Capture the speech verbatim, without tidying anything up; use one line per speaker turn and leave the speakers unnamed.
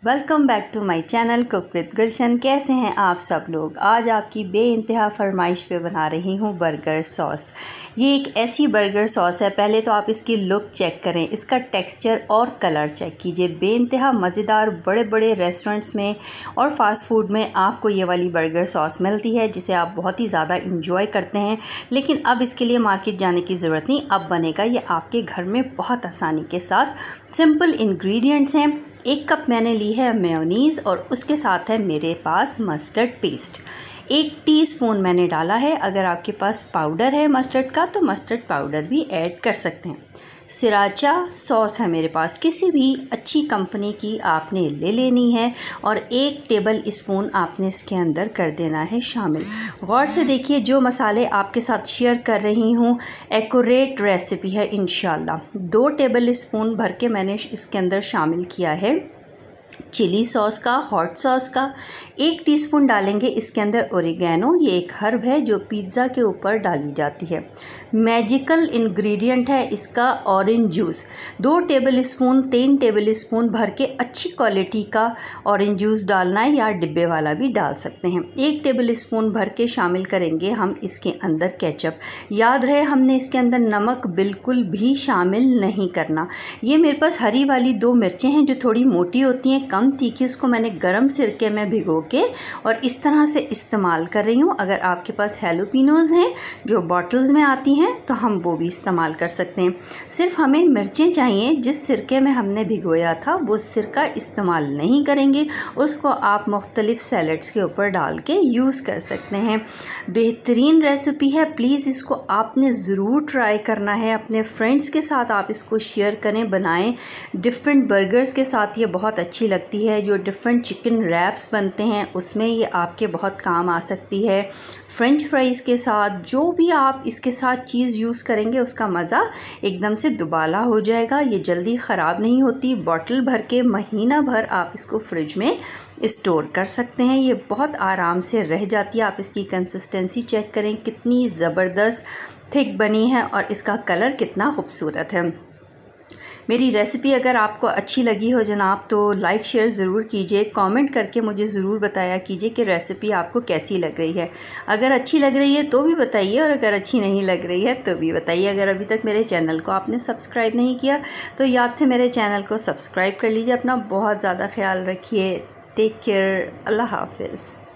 Welcome back to my channel cook with Gulshan. कैसे हैं आप सब लोग। आज आपकी बेइंतहा फरमाइश पे बना रही हूँ बर्गर सॉस। ये एक ऐसी बर्गर सॉस है, पहले तो आप इसकी लुक चेक करें, इसका टेक्सचर और कलर चेक कीजिए। बेइंतहा मज़ेदार बड़े बड़े रेस्टोरेंट्स में और फास्ट फूड में आपको ये वाली बर्गर सॉस मिलती है जिसे आप बहुत ही ज़्यादा इंजॉय करते हैं। लेकिन अब इसके लिए मार्केट जाने की ज़रूरत नहीं, अब बनेगा ये आपके घर में बहुत आसानी के साथ। सिंपल इंग्रेडिएंट्स हैं। एक कप मैंने ली है मेयोनीज़ और उसके साथ है मेरे पास मस्टर्ड पेस्ट। एक टीस्पून मैंने डाला है। अगर आपके पास पाउडर है मस्टर्ड का तो मस्टर्ड पाउडर भी ऐड कर सकते हैं। सिराचा सॉस है मेरे पास, किसी भी अच्छी कंपनी की आपने ले लेनी है और एक टेबल स्पून आपने इसके अंदर कर देना है शामिल। गौर से देखिए, जो मसाले आपके साथ शेयर कर रही हूँ एक्यूरेट रेसिपी है इंशाल्लाह। दो टेबल स्पून भर के मैंने इसके अंदर शामिल किया है चिली सॉस का, हॉट सॉस का। एक टीस्पून डालेंगे इसके अंदर ओरिगैनो, ये एक हर्ब है जो पिज़्ज़ा के ऊपर डाली जाती है। मैजिकल इंग्रेडिएंट है इसका ऑरेंज जूस। दो टेबल स्पून तीन टेबल स्पून भर के अच्छी क्वालिटी का ऑरेंज जूस डालना है, या डिब्बे वाला भी डाल सकते हैं। एक टेबल स्पून भर के शामिल करेंगे हम इसके अंदर केचप। याद रहे हमने इसके अंदर नमक बिल्कुल भी शामिल नहीं करना। ये मेरे पास हरी वाली दो मिर्चें हैं जो थोड़ी मोटी होती हैं, कम तीखी, उसको मैंने गरम सिरके में भिगो के और इस तरह से इस्तेमाल कर रही हूँ। अगर आपके पास हैलोपिनोज़ हैं जो बॉटल्स में आती हैं तो हम वो भी इस्तेमाल कर सकते हैं। सिर्फ हमें मिर्चें चाहिए। जिस सिरके में हमने भिगोया था वो सिरका इस्तेमाल नहीं करेंगे, उसको आप मुख्तलिफ़ सैलड्स के ऊपर डाल के यूज़ कर सकते हैं। बेहतरीन रेसिपी है, प्लीज़ इसको आपने ज़रूर ट्राई करना है। अपने फ्रेंड्स के साथ आप इसको शेयर करें, बनाएं। डिफरेंट बर्गर्स के साथ ये बहुत अच्छी लगती है। जो डिफरेंट चिकन रैप्स बनते हैं उसमें ये आपके बहुत काम आ सकती है। फ्रेंच फ्राइज़ के साथ जो भी आप इसके साथ चीज़ यूज़ करेंगे उसका मज़ा एकदम से दुबाला हो जाएगा। ये जल्दी ख़राब नहीं होती। बॉटल भर के महीना भर आप इसको फ्रिज में स्टोर कर सकते हैं। ये बहुत आराम से रह जाती है। आप इसकी कंसिस्टेंसी चेक करें, कितनी ज़बरदस्त थिक बनी है और इसका कलर कितना खूबसूरत है। मेरी रेसिपी अगर आपको अच्छी लगी हो जनाब तो लाइक शेयर ज़रूर कीजिए। कमेंट करके मुझे ज़रूर बताया कीजिए कि रेसिपी आपको कैसी लग रही है। अगर अच्छी लग रही है तो भी बताइए और अगर अच्छी नहीं लग रही है तो भी बताइए। अगर अभी तक मेरे चैनल को आपने सब्सक्राइब नहीं किया तो याद से मेरे चैनल को सब्सक्राइब कर लीजिए। अपना बहुत ज़्यादा ख्याल रखिए। Take care. अल्लाह हाफिज़।